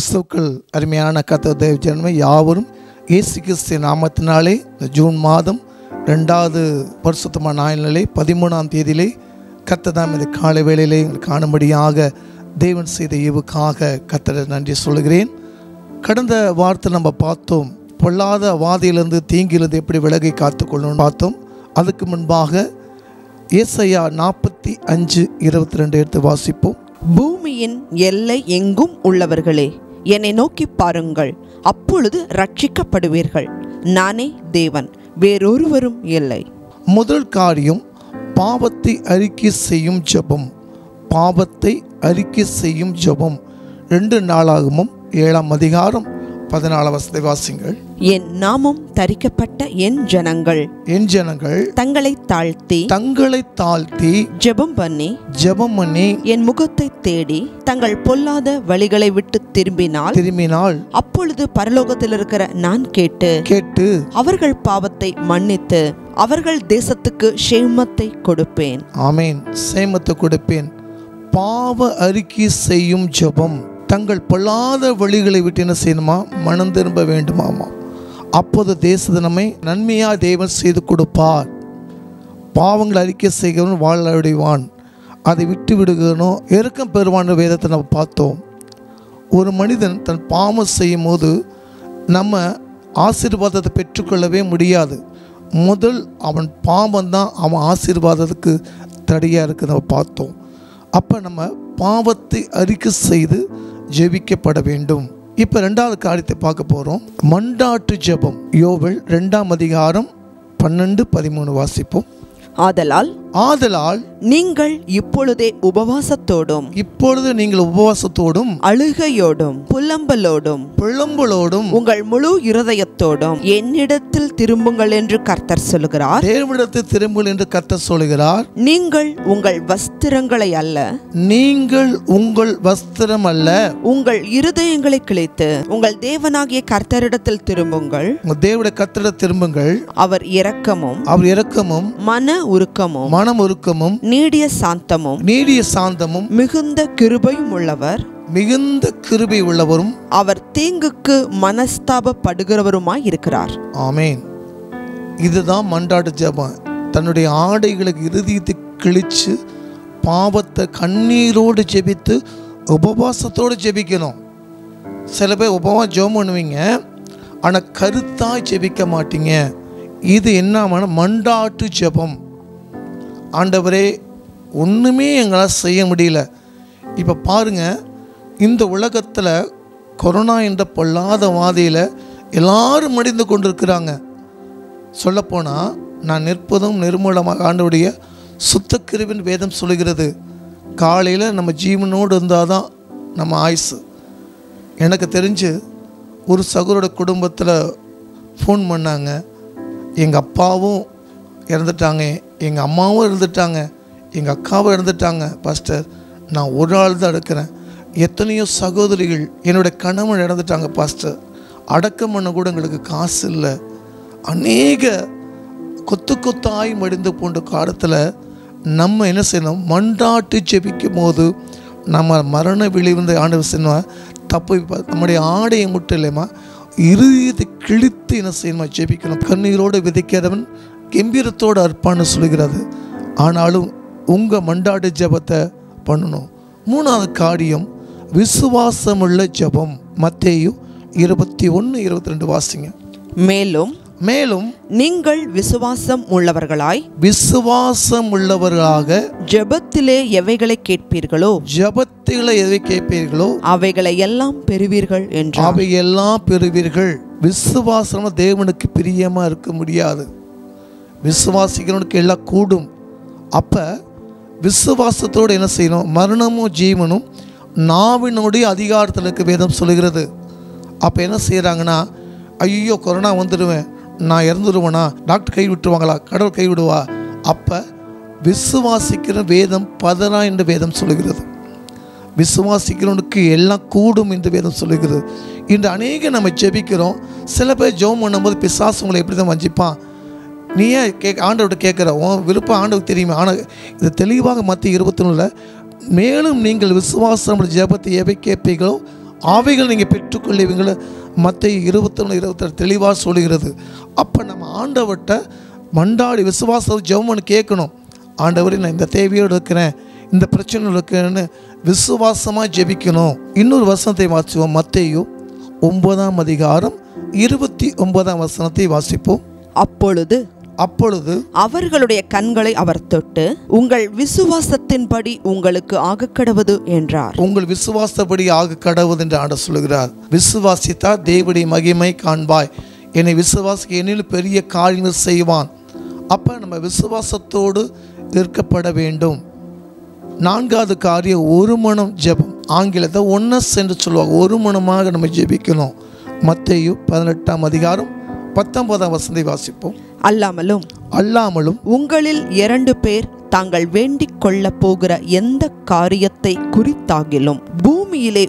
கிறிஸ்துக்கள் அருமையான கர்த்தர் தேவ ஜனமே யாவரும் இயேசு கிறிஸ்து நாமத்தினாலே ஜூன் மாதம் 2வது பரிசுத்தமான நாளிலே 13ஆம் தேதியிலே கர்த்தர் தாம் இந்த காலை வேளையிலே காணும்படியாக தேவன் செய்த ஈவுக்காக கர்த்தரை நன்றி சொல்கிறேன். கடந்த வாரத்தை நம்ம பார்த்தோம், பொல்லாத வாதையிலிருந்து தீங்கிலிருந்து எப்படி விலகி காத்துக்கொள்ளணும்னு பார்த்தோம். அதுக்கு முன்பாக ஏசாயா 45:22 எடுத்து வாசிப்போம். பூமியின் எல்லை எங்கும் உள்ளவர்களே, என்னை நோக்கி பாருங்கள், அப்பொழுது ரட்சிக்கப்படுவீர்கள். நானே தேவன், வேறொருவரும் இல்லை. முதல் காரியம் பாவத்தை அறிக்கை செய்யும் ஜெபம். பாவத்தை அறிக்கை செய்யும் ஜெபம் 2 நாளாகமும் 7ஆம் அதிகாரம் 14 வசனத்தை வாசிங்கள். என் நாமம் தரிக்கப்பட்ட என் ஜனங்கள் தங்களை தாழ்த்தி ஜெபம் பண்ணி என் முகத்தை தேடி தங்கள் பொல்லாத வழிகளை விட்டு திரும்பினால் அப்பொழுது பரலோகத்தில் இருக்கிற நான் கேட்டு அவர்கள் பாவத்தை மன்னித்து அவர்கள் தேசத்துக்கு சேமத்தை கொடுப்பேன். ஆமென். சேமத்தை கொடுப்பேன். பாவ அறிக்கை செய்யும் ஜெபம். தங்கள் பொல்லாத வழிகளை விட்டு என்ன செய்யணுமா? மனம் திரும்ப வேண்டுமாமா. அப்போது தேசத்தை நம்மை நன்மையாக தேவன் செய்து கொடுப்பார். பாவங்களை அறிக்கை செய்கிறவன் வாழடைவான், அதை விட்டு விடுகிறனோ இறக்கம் பெறுவான் வேதத்தை நம்ம பார்த்தோம். ஒரு மனிதன் தன் பாவம் செய்யும் போது நம்ம ஆசீர்வாதத்தை பெற்றுக்கொள்ளவே முடியாது. முதல் அவன் பாவம் தான் அவன் ஆசீர்வாதத்துக்கு தடையாக இருக்குது நம்ம பார்த்தோம். அப்போ நம்ம பாவத்தை அறிக்கை செய்து ஜெபிக்கப்பட வேண்டும். இப்போ 2வது காரியத்தை பார்க்க போகிறோம். மன்றாட்டு ஜெபம். யோவேல் 2ஆம் அதிகாரம் 12-13 வாசிப்போம். ஆதலால் நீங்கள் இப்பொழுது உபவாசத்தோடும் அழுகையோடும் புலம்பலோடும் உங்கள் முழு இருதயத்தோடும் என்னிடத்தில் திரும்புங்கள் என்று கர்த்தர் சொல்கிறார். தேவனிடத்தில் திரும்புங்கள் என்று கர்த்தர் சொல்கிறார். நீங்கள் உங்கள் வஸ்திரங்களை அல்ல உங்கள் இருதயங்களை கிழித்து உங்கள் தேவனாகிய கர்த்தரிடத்தில் திரும்புங்கள். தேவனுடைய கர்த்தரிடத்தில் திரும்புங்கள். அவர் இரக்கமும் மன உருக்கமும் நீடிய சாந்தமும் மிகுந்த கிருபையும் உள்ளவரும் அவர் தீங்குக்கு மனஸ்தாபப்படுகிறவருமாய் இருக்கிறார். ஆமென். இதுதான் மன்றாட்டு ஜெபம். தன்னுடைய ஆடைகளுக்கு இருதயத்தை கிழிச்சு பாவத்தை கண்ணீரோடு ஜெபித்து உபவாசத்தோடு ஜெபிக்கணும். சில பேர் உபவாசம் ஜெபம் பண்ணுவீங்க, ஆனால் கருத்தாய் ஜெபிக்க மாட்டீங்க. இது என்ன மன்றாட்டு ஜெபம். ஆண்டவரே, ஒன்றுமே எங்களால் செய்ய முடியல. இப்போ பாருங்கள், இந்த உலகத்தில் கொரோனா என்ற பொல்லாத வாதையில் எல்லாரும் மடிந்து கொண்டிருக்கிறாங்க. சொல்லப்போனால் நான் நிற்பதும் நிர்மூலமாக ஆண்டவருடைய சுத்த கிருபையின் வேதம் சொல்கிறது. காலையில் நம்ம ஜீவனோடு இருந்தால் தான் நம்ம ஆயுசு. எனக்கு தெரிஞ்சு ஒரு சகோதரோட குடும்பத்தில் ஃபோன் பண்ணாங்க, எங்கள் அப்பாவும் இறந்துட்டாங்க, எங்கள் அம்மாவும் இறந்துட்டாங்க, எங்கள் அக்காவும் இறந்துட்டாங்க பாஸ்டர், நான் ஒரு ஆள் தான் இருக்கிறேன். எத்தனையோ சகோதரிகள் என்னுடைய கணவன் இறந்துட்டாங்க பாஸ்டர், அடக்கம் பண்ண கூட எங்களுக்கு காசு இல்லை. அநேக கொத்தாய் மடிந்து போன்ற காலத்தில் நம்ம என்ன செய்யணும்? மன்றாட்டு ஜெபிக்கும் போது நம்ம மரண விளைவு ஆண்டவர் செய்யணும். தப்பு நம்முடைய ஆடையை மட்டும் இல்லையம்மா, இருதயத்தை கிழித்து என்ன செய்யணுமா? ஜெபிக்கணும். கண்ணீரோடு விதைக்கிறவன் கம்பீரத்தோடு அர்ப்பான்னு சொல்கிறது. ஆனாலும் உங்கள் மன்றாட்டு ஜெபத்தை பண்ணணும். 3வது காரியம் விசுவாசமுள்ள ஜெபம். மத்தேயு 21:22 வாசிங்க. மேலும் நீங்கள் விசுவாசம் உள்ளவர்களாக ஜெபத்திலே எவைகளை கேட்பீர்களோ அவைகளை எல்லாம் பெறுவீர்கள் என்று. அவையெல்லாம் பெறுவீர்கள். விசுவாசம் தேவனுக்கு பிரியமாக இருக்க முடியாது. விசுவாசிக்கிறவனுக்கு எல்லாம் கூடும். அப்போ விசுவாசத்தோடு என்ன செய்யணும்? மரணமும் ஜீவனும் நாவினுடைய அதிகாரத்தில் இருக்க வேதம் சொல்கிறது. அப்போ என்ன செய்கிறாங்கன்னா, ஐயோ கொரோனா வந்துடுவேன், நான் இறந்துடுவேனா, டாக்டர் கை விட்டுருவாங்களா, கடவுள் கை விடுவா. அப்போ விசுவாசிக்கிற வேதம் பதறா என்று வேதம் சொல்கிறது. விசுவாசிக்கிறவனுக்கு எல்லாம் கூடும் என்று வேதம் சொல்கிறது. இன்று அநேக நம்ம ஜெபிக்கிறோம். சில பேர் ஜெபம் பண்ணும்போது பிசாசு உங்களை எப்படி தான் வஞ்சிப்பான். நீ ஏன் ஆண்டவர்கிட்ட கேட்குற? உன் விருப்பம் ஆண்டவருக்கு தெரியுமா? ஆனால் இது தெளிவாக மத்திய 21 மேலும் நீங்கள் விசுவாசம் ஜெபத்தை எவை கேட்பீர்களோ அவைகள் நீங்கள் பெற்றுக்கொள்வீங்கள மத்தேயு 21:26 தெளிவாக சொல்லுகிறது. அப்போ நம்ம ஆண்டவர்கிட்ட மண்டாடி விசுவாசம் ஜெபம்னு கேட்கணும். ஆண்டவரே நான் இந்த தேவையோடு இருக்கிறேன், இந்த பிரச்சனையில் இருக்கிறேன்னு விசுவாசமாக ஜெபிக்கணும். இன்னொரு வசனத்தை வாசிப்போம். மத்தேயு 9:29 வாசிப்போம். அப்பொழுது அவர்களுடைய கண்களை அவர் தொட்டு, உங்கள் விசுவாசத்தின்படி உங்களுக்கு ஆகக்கடவது என்றார். உங்கள் விசுவாசப்படி ஆகக்கடவது என்று ஆண்டவர் சொல்கிறார். விசுவாசித்தா தேவனுடைய மகிமை காண்பாய். என்னை விசுவாசிக்க என்னிலும் பெரிய காரியங்கள் செய்வான். அப்போ நம்ம விசுவாசத்தோடு இருக்கப்பட வேண்டும். 4வது காரியம் ஒரு மனம் ஜெபம். ஆங்கிலத்தை ஒன்னஸ் என்று சொல்லுவாங்க. ஒரு மனமாக நம்ம ஜெபிக்கணும். மத்தேயு 18:19 வாசிப்போம். அல்லாமலும் உங்களில் 2 பேர் தாங்கள் வேண்டிக் கொள்ள போகிற எந்த காரியத்தை குறித்தாகிலும் பூமியிலே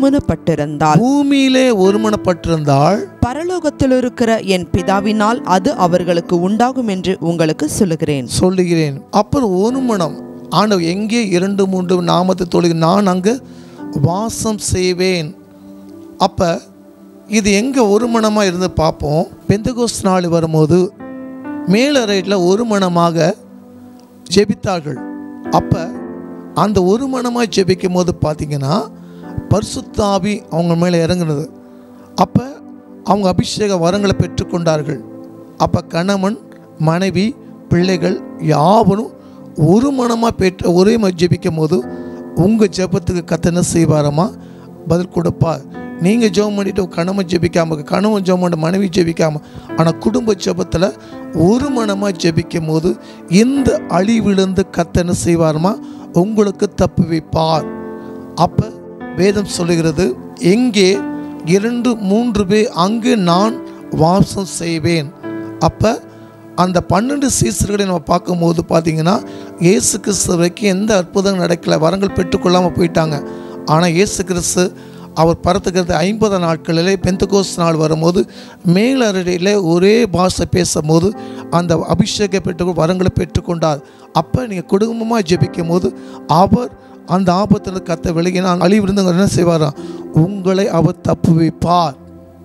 ஒருமனப்பட்டிருந்தால் பரலோகத்தில் இருக்கிற என் பிதாவினால் அது அவர்களுக்கு உண்டாகும் என்று உங்களுக்கு சொல்லுகிறேன். அப்புறம் ஒரு மனம். ஆண்டவர் எங்கே 2-3 நாமத்தை தொழுகி நான் அங்கு வாசம் செய்வேன். அப்போ இது எங்கே ஒரு மனமாக இருந்து பார்ப்போம். பெந்தெகோஸ்து நாள் வரும்போது மேலறையில் ஒரு மனமாக ஜெபித்தார்கள். அப்போ அந்த ஒரு மனமாக ஜெபிக்கும் போது பார்த்தீங்கன்னா பரிசுத்த ஆவி அவங்க மேலே இறங்குனது. அப்போ அவங்க அபிஷேக வரங்களை பெற்றுக்கொண்டார்கள். அப்போ கணவன் மனைவி பிள்ளைகள் யாவரும் ஒரு மனமாக பெற்று ஒரே மாதிரி ஜெபிக்கும் போது உங்கள் ஜெபத்துக்கு கர்த்தர் என்ன செய்வாரமா? பதில் கொடுப்பார். நீங்கள் ஜெபம் பண்ணிட்டு கணவன் ஜெபிக்காமல், கணவன் ஜெபம் பண்ண மனைவி ஜெபிக்காமல், ஆனால் குடும்ப ஜெபத்தில் ஒரு மனமாக ஜெபிக்கும் போது இந்த அழிவிலிருந்து கர்த்தர் என்ன செய்வாருமா? உங்களுக்கு தப்புவிப்பார். அப்போ வேதம் சொல்லுகிறது, எங்கே 2-3 பேர் அங்கு நான் வாசம் செய்வேன். அப்போ அந்த 12 சீசர்களை நம்ம பார்க்கும்போது பார்த்தீங்கன்னா இயேசு கிறிஸ்து வரைக்கும் எந்த அற்புதம் நடக்கலை, வரங்கள் பெற்றுக்கொள்ளாமல் போயிட்டாங்க. ஆனால் இயேசு கிறிஸ்து அவர் பறத்துக்கிறது 50 நாட்களிலே பெந்தெகோஸ்து நாள் வரும்போது மேலறையில் ஒரே பாஷை பேசும்போது அந்த அபிஷேக பெற்று வரங்களை பெற்றுக்கொண்டார். அப்போ நீங்கள் குடும்பமாக ஜெபிக்கும் போது அவர் அந்த ஆபத்தில் கத்த விலகினால் அழிவிருந்து என்ன செய்வாராம்? உங்களை அவர் தப்புவிப்பார்.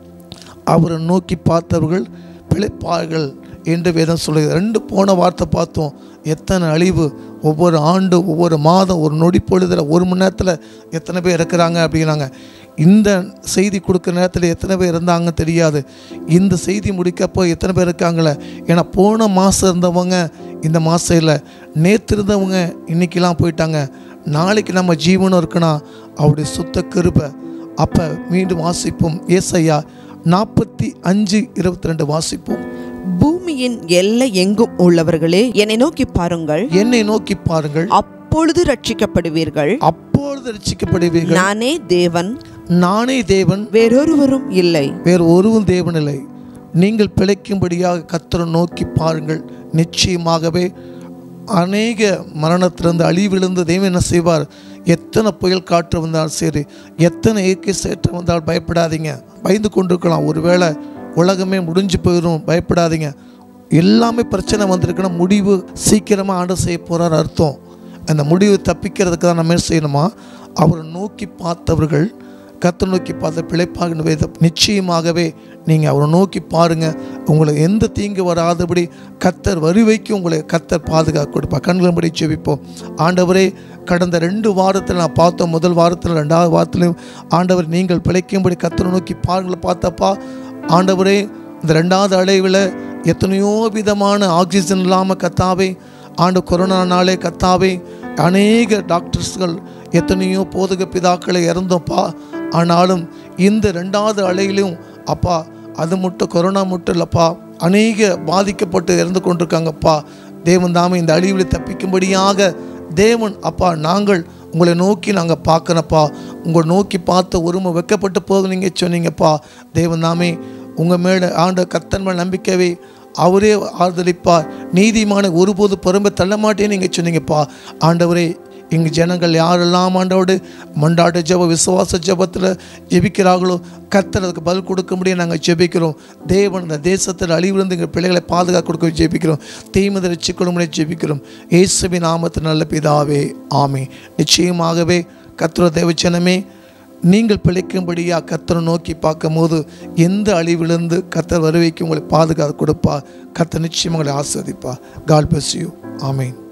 அவரை நோக்கி பார்த்தவர்கள் பிழைப்பார்கள் என்று வேதம் சொல்லுகிறது. 2 போன வார்த்தை பார்த்தோம். எத்தனை அழிவு ஒவ்வொரு ஆண்டு ஒவ்வொரு மாதம் ஒரு நொடி பொழுதில் 1 மணி நேரத்தில் எத்தனை பேர் இருக்கிறாங்க அப்படின்னாங்க. இந்த செய்தி கொடுக்குற நேரத்தில் எத்தனை பேர் இருந்தாங்க தெரியாது. இந்த செய்தி முடிக்கப்போ எத்தனை பேர் இருக்காங்களே. ஏன்னா போன மாதம் இருந்தவங்க இந்த மாதம் இல்லை, நேற்று இருந்தவங்க இன்றைக்கெலாம் போயிட்டாங்க. நாளைக்கு நம்ம ஜீவனும் இருக்குன்னா அவருடைய சுத்த கிருபை. அப்போ மீண்டும் வாசிப்போம். ஏசாயா 45:22 வாசிப்போம். பூமியின் எல்லை எங்கும் உள்ளவர்களே என்னை நோக்கி பாருங்கள், அப்பொழுது ரட்சிக்கப்படுவீர்கள். நானே தேவன், வேறொருவரும் இல்லை. வேறு ஒருவரும் தேவன் இல்லை. நீங்கள் பிழைக்கும்படியாக கர்த்தரை நோக்கி பாருங்கள். நிச்சயமாகவே அநேக மரணத்திலிருந்து அழிவிலிருந்து தேவன் என்ன செய்வார்? எத்தனை புயல் காற்று வந்தாலும் சரி, எத்தனை இயற்கை சேற்றம் வந்தாலும் பயப்படாதீங்க. பயந்து கொண்டிருக்கலாம், ஒருவேளை உலகமே முடிஞ்சு போயிடும், பயப்படாதீங்க. எல்லாமே பிரச்சனை வந்திருக்குன்னா முடிவு சீக்கிரமாக ஆண்டவர் செய்ய போகிறார் அர்த்தம். அந்த முடிவு தப்பிக்கிறதுக்கு தான் நம்ம என்ன செய்யணுமா? அவரை நோக்கி பார்த்தவர்கள் கர்த்தரை நோக்கி பார்த்த பிழைப்பாக வேதம். நிச்சயமாகவே நீங்கள் அவரை நோக்கி பாருங்கள், உங்களுக்கு எந்த தீங்கு வராதபடி கர்த்தர் வருவைக்கு உங்களை கர்த்தர் பாதுகாக்க கொடுப்பார். கண்களின்படி ஜெபிப்போம். ஆண்டவரே, கடந்த 2 வாரத்தில் நான் பார்த்தோம். முதல் வாரத்தில் 2வது வாரத்திலையும் ஆண்டவர் நீங்கள் பிழைக்கும்படி கர்த்தரை நோக்கி பாருங்கள் பார்த்தப்பா. ஆண்டவரே, இந்த 2வது அலைவில் எத்தனையோ விதமான ஆக்சிஜன் இல்லாமல் கத்தாவே, ஆண்டு கொரோனானாலே கத்தாவே அநேக டாக்டர்ஸ்கள் எத்தனையோ போதக பிதாக்களை இறந்தோப்பா. ஆனாலும் இந்த 2வது அலையிலும் அப்பா, அது மட்டும் கொரோனா மட்டும் இல்லைப்பா, அநேக பாதிக்கப்பட்டு இறந்து கொண்டிருக்காங்கப்பா. தேவன் தாமே இந்த அழிவில் தப்பிக்கும்படியாக தேவன் அப்பா நாங்கள் உங்களை நோக்கி நாங்கள் பார்க்கணப்பா. உங்களை நோக்கி பார்த்த ஒருமை வெக்கப்பட்டு போக நீங்கள் சொன்னீங்கப்பா. தேவன் தாமே உங்கள் மேலே ஆண்ட கர்த்தர் மேல் நம்பிக்கவே அவரே ஆதரிப்பார். நீதிமான ஒருபோது பொறுமை தள்ள மாட்டேன்னு நீங்கள் சொன்னீங்கப்பா. ஆண்டவரே, எங்கள் ஜனங்கள் யாரெல்லாம் ஆண்டவோடு மண்டாட்ட ஜெப விசுவாச ஜெபத்தில் ஜெபிக்கிறார்களோ கர்த்தர் அதுக்கு பதில் கொடுக்க முடியும். நாங்கள் ஜெபிக்கிறோம். தேவன் இந்த தேசத்தில் அழிவிலிருந்து எங்கள் பிள்ளைகளை பாதுகாக்க கொடுக்க ஜெபிக்கிறோம். தீமதை ரட்சிக்கொள்ளும்படி ஜெபிக்கிறோம். இயேசுவின் நாமத்தில் நல்ல பிதாவே, ஆமென். நிச்சயமாகவே கர்த்தர் தேவச்சனமே, நீங்கள் பிழைக்கும்படியாக கர்த்தரை நோக்கி பார்க்கும்போது எந்த அழிவிலிருந்து கர்த்தர் வருவைக்கு உங்களை பாதுகாத்து கொடுப்பா. கர்த்தர் நிச்சயம் உங்களை ஆசீர்வதிப்பா. God bless you. ஆமென்.